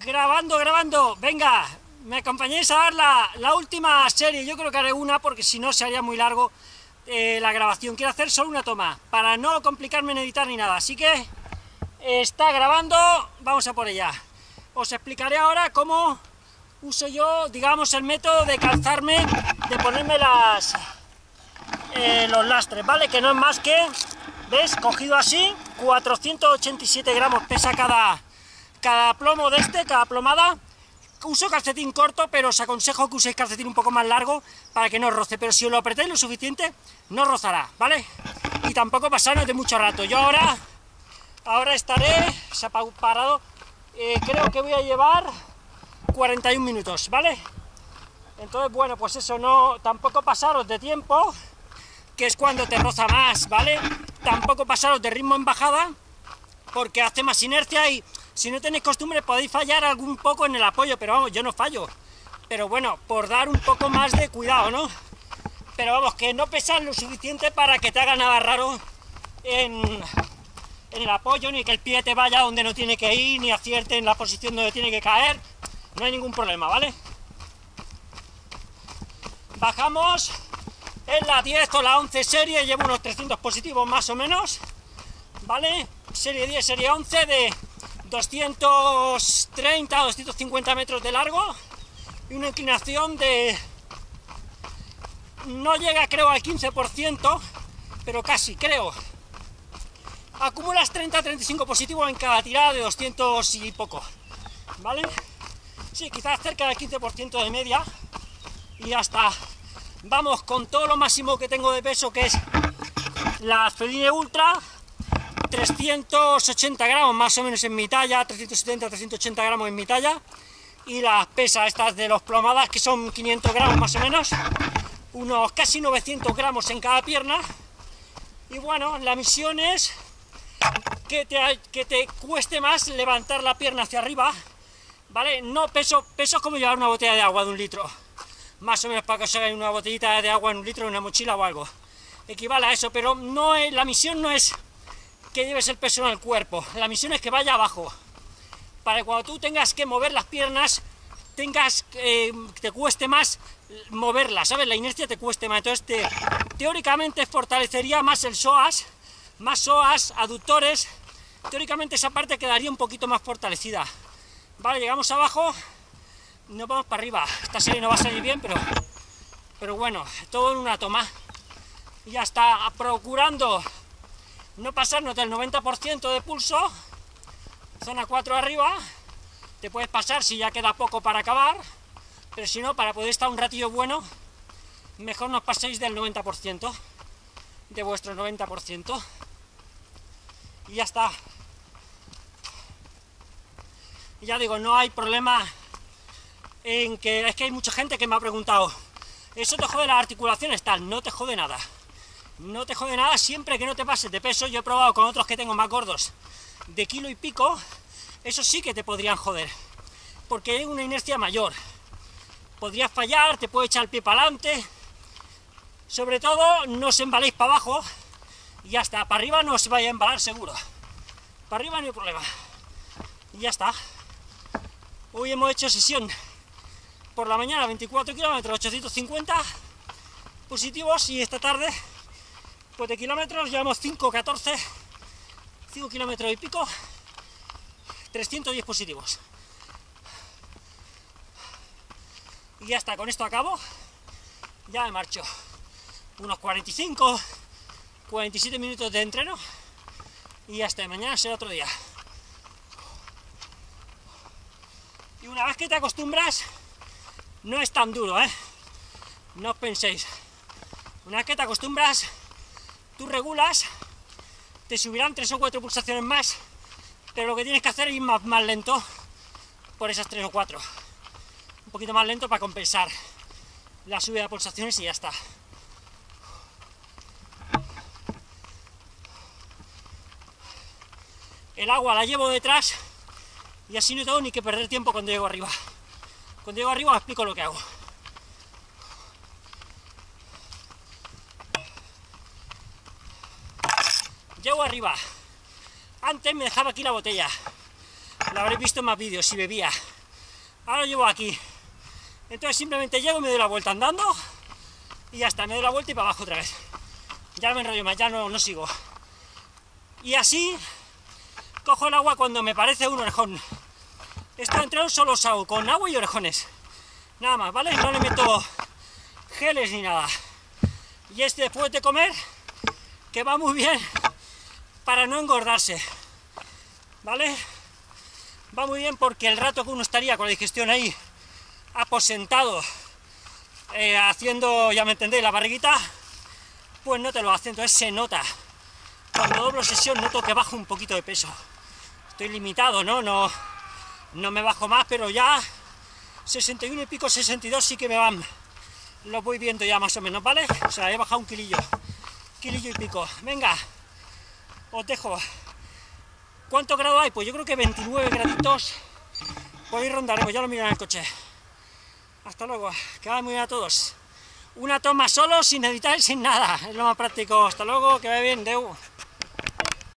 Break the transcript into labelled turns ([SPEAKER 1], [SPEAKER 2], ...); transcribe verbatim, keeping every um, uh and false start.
[SPEAKER 1] Grabando, grabando, venga, me acompañéis a dar la, la última serie. Yo creo que haré una porque si no se haría muy largo eh, la grabación. Quiero hacer solo una toma para no complicarme en editar ni nada, así que eh, está grabando, vamos a por ella. Os explicaré ahora cómo uso yo, digamos, el método de calzarme, de ponerme las eh, los lastres, ¿vale? Que no es más que, ¿ves? Cogido así, cuatrocientos ochenta y siete gramos pesa cada, cada plomo de este, cada plomada. Uso calcetín corto, pero os aconsejo que uséis calcetín un poco más largo para que no roce, pero si os lo apretáis lo suficiente, no rozará, ¿vale? Y tampoco pasaros de mucho rato. Yo ahora, ahora estaré, se ha parado, eh, creo que voy a llevar cuarenta y un minutos, ¿vale? Entonces, bueno, pues eso, no, tampoco pasaros de tiempo, que es cuando te roza más, ¿vale? Tampoco pasaros de ritmo en bajada, porque hace más inercia y si no tenéis costumbre podéis fallar algún poco en el apoyo, pero vamos, yo no fallo. Pero bueno, por dar un poco más de cuidado, ¿no? Pero vamos, que no pesan lo suficiente para que te haga nada raro en, en el apoyo, ni que el pie te vaya donde no tiene que ir, ni acierte en la posición donde tiene que caer. No hay ningún problema, ¿vale? Bajamos en la diez o la once serie, llevo unos trescientos positivos más o menos, ¿vale? Serie diez, serie once de doscientos treinta a doscientos cincuenta metros de largo y una inclinación de... no llega creo al quince por ciento, pero casi, creo. Acumulas treinta a treinta y cinco positivos en cada tirada de doscientos y poco, ¿vale? Sí, quizás cerca del quince por ciento de media y ya está. Vamos con todo lo máximo que tengo de peso, que es la Feline Ultra, trescientos ochenta gramos más o menos en mi talla, trescientos setenta a trescientos ochenta gramos en mi talla, y las pesas estas de los plomadas, que son quinientos gramos más o menos, unos casi novecientos gramos en cada pierna. Y bueno, la misión es que te, que te cueste más levantar la pierna hacia arriba, ¿vale? No peso, peso es como llevar una botella de agua de un litro, más o menos, para que os hagáis una botellita de agua en un litro en una mochila o algo, equivale a eso, pero no es, la misión no es que lleves el peso en el cuerpo, la misión es que vaya abajo, para que cuando tú tengas que mover las piernas, tengas, eh, te cueste más moverlas, ¿sabes? La inercia te cueste más, entonces te, teóricamente fortalecería más el psoas, más psoas, aductores, teóricamente esa parte quedaría un poquito más fortalecida. Vale, llegamos abajo, nos vamos para arriba. Esta serie no va a salir bien, pero, pero bueno, todo en una toma. Y ya está, procurando no pasarnos del noventa por ciento de pulso, zona cuatro arriba. Te puedes pasar si ya queda poco para acabar, pero si no, para poder estar un ratillo bueno, mejor no os paséis del noventa por ciento, de vuestro noventa por ciento. Y ya está. Y ya digo, no hay problema en que... es que hay mucha gente que me ha preguntado, ¿eso te jode las articulaciones? Tal, no te jode nada. No te jode nada siempre que no te pases de peso. Yo he probado con otros que tengo más gordos, de kilo y pico, eso sí que te podrían joder, porque hay una inercia mayor. Podrías fallar, te puede echar el pie para adelante. Sobre todo, no os embaléis para abajo, y ya está. Para arriba no os vaya a embalar seguro. Para arriba no hay problema. Y ya está. Hoy hemos hecho sesión por la mañana, veinticuatro kilómetros, ochocientos cincuenta positivos, y esta tarde, pues de kilómetros, llevamos cinco, catorce, cinco kilómetros y pico, trescientos diez positivos. Y ya está, con esto acabo, ya me marcho. Unos cuarenta y cinco, cuarenta y siete minutos de entreno, y ya está, mañana será otro día. Y una vez que te acostumbras, no es tan duro, ¿eh? No os penséis. Una vez que te acostumbras, tú regulas, te subirán tres o cuatro pulsaciones más, pero lo que tienes que hacer es ir más, más lento por esas tres o cuatro. Un poquito más lento para compensar la subida de pulsaciones y ya está. El agua la llevo detrás y así no tengo ni que perder tiempo cuando llego arriba. Cuando llego arriba os explico lo que hago. Llego arriba. Antes me dejaba aquí la botella. Lo habréis visto en más vídeos si bebía. Ahora lo llevo aquí. Entonces simplemente llego y me doy la vuelta andando, y ya está, me doy la vuelta y para abajo otra vez. Ya no me enrollo más, ya no, no sigo. Y así cojo el agua cuando me parece un orejón. Estos entrenos solo los hago con agua y orejones. Nada más, ¿vale? No le meto geles ni nada. Y este después de comer, que va muy bien para no engordarse, ¿vale? Va muy bien porque el rato que uno estaría con la digestión ahí, aposentado, eh, haciendo, ya me entendéis, la barriguita, pues no te lo hace, entonces se nota. Cuando doblo sesión noto que bajo un poquito de peso. Estoy limitado, ¿no? No, no me bajo más, pero ya sesenta y uno y pico, sesenta y dos sí que me van. Lo voy viendo ya más o menos, ¿vale? O sea, he bajado un kilillo, kilillo y pico. Venga, os dejo. ¿Cuántos grados hay? Pues yo creo que veintinueve graditos. Por ahí rondaremos, ya lo miro en el coche. Hasta luego, que vaya muy bien a todos. Una toma solo, sin editar y sin nada. Es lo más práctico. Hasta luego, que vaya bien, deu.